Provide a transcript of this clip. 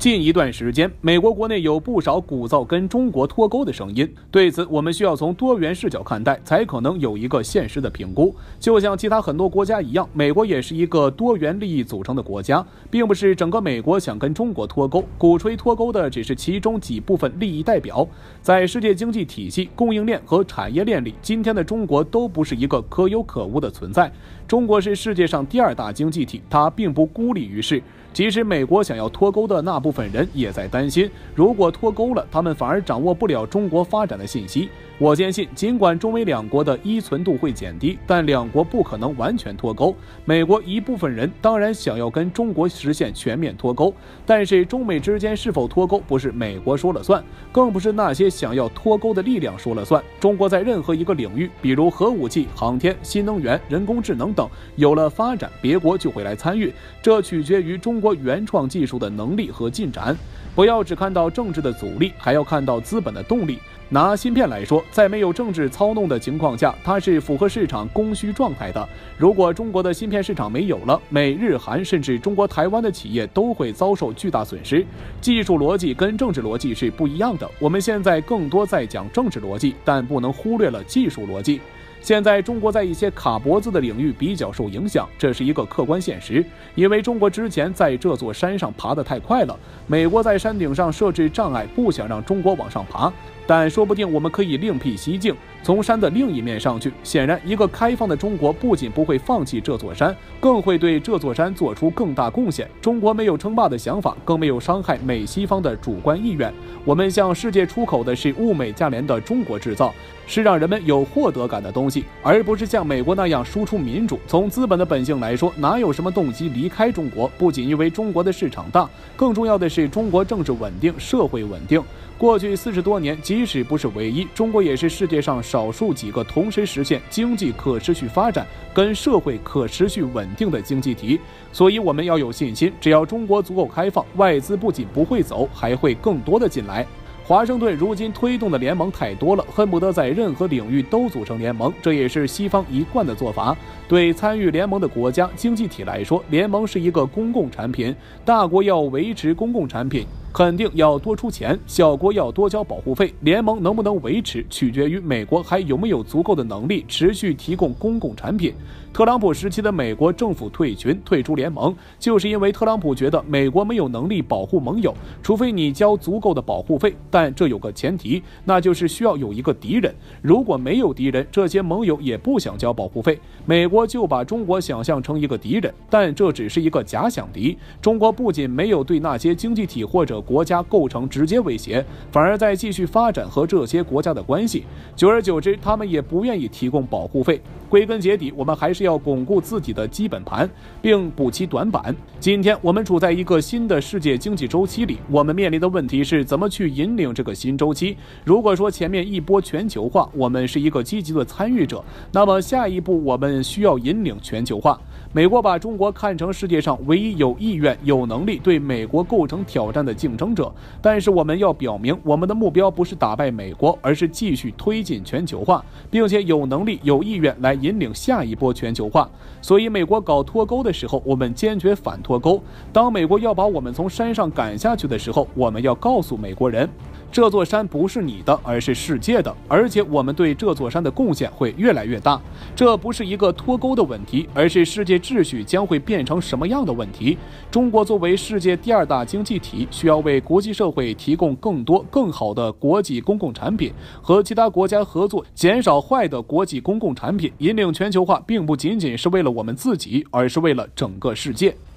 近一段时间，美国国内有不少鼓噪跟中国脱钩的声音，对此我们需要从多元视角看待，才可能有一个现实的评估。就像其他很多国家一样，美国也是一个多元利益组成的国家，并不是整个美国想跟中国脱钩，鼓吹脱钩的只是其中几部分利益代表。在世界经济体系、供应链和产业链里，今天的中国都不是一个可有可无的存在。中国是世界上第二大经济体，它并不孤立于世。即使美国想要脱钩的那部分人也在担心，如果脱钩了，他们反而掌握不了中国发展的信息。我坚信，尽管中美两国的依存度会减低，但两国不可能完全脱钩。美国一部分人当然想要跟中国实现全面脱钩，但是中美之间是否脱钩不是美国说了算，更不是那些想要脱钩的力量说了算。中国在任何一个领域，比如核武器、航天、新能源、人工智能等，有了发展，别国就会来参与，这取决于中国原创技术的能力和进展。不要只看到政治的阻力，还要看到资本的动力。拿芯片来说，在没有政治操弄的情况下，它是符合市场供需状态的。如果中国的芯片市场没有了，美日韩甚至中国台湾的企业都会遭受巨大损失。技术逻辑跟政治逻辑是不一样的，我们现在更多在讲政治逻辑，但不能忽略了技术逻辑。现在中国在一些卡脖子的领域比较受影响，这是一个客观现实，因为中国之前在这座山上爬得太快了，美国在山顶上设置障碍，不想让中国往上爬。但说不定我们可以另辟蹊径，从山的另一面上去。显然，一个开放的中国不仅不会放弃这座山，更会对这座山做出更大贡献。中国没有称霸的想法，更没有伤害美西方的主观意愿。我们向世界出口的是物美价廉的中国制造，是让人们有获得感的东西，而不是像美国那样输出民主。从资本的本性来说，哪有什么动机离开中国？不仅因为中国的市场大，更重要的是中国政治稳定，社会稳定。过去40多年，即使不是唯一，中国也是世界上少数几个同时实现经济可持续发展跟社会可持续稳定的经济体。所以我们要有信心，只要中国足够开放，外资不仅不会走，还会更多的进来。华盛顿如今推动的联盟太多了，恨不得在任何领域都组成联盟，这也是西方一贯的做法。对参与联盟的国家、经济体来说，联盟是一个公共产品，大国要维持公共产品，肯定要多出钱，小国要多交保护费。联盟能不能维持，取决于美国还有没有足够的能力持续提供公共产品。特朗普时期的美国政府退群退出联盟，就是因为特朗普觉得美国没有能力保护盟友，除非你交足够的保护费。但这有个前提，那就是需要有一个敌人。如果没有敌人，这些盟友也不想交保护费。美国就把中国想象成一个敌人，但这只是一个假想敌。中国不仅没有对那些经济体或者国家构成直接威胁，反而在继续发展和这些国家的关系。久而久之，他们也不愿意提供保护费。归根结底，我们还是要巩固自己的基本盘，并补齐短板。今天我们处在一个新的世界经济周期里，我们面临的问题是怎么去引领这个新周期。如果说前面一波全球化，我们是一个积极的参与者，那么下一步我们需要引领全球化。美国把中国看成世界上唯一有意愿、有能力对美国构成挑战的竞争者，但是我们要表明，我们的目标不是打败美国，而是继续推进全球化，并且有能力、有意愿来引领下一波全球化。所以美国搞脱钩的时候，我们坚决反脱钩。当美国要把我们从山上赶下去的时候，我们要告诉美国人，这座山不是你的，而是世界的，而且我们对这座山的贡献会越来越大。这不是一个脱钩的问题，而是世界秩序将会变成什么样的问题。中国作为世界第二大经济体，需要为国际社会提供更多更好的国际公共产品，和其他国家合作，减少坏的国际公共产品。引领全球化并不仅仅是为了我们自己，而是为了整个世界。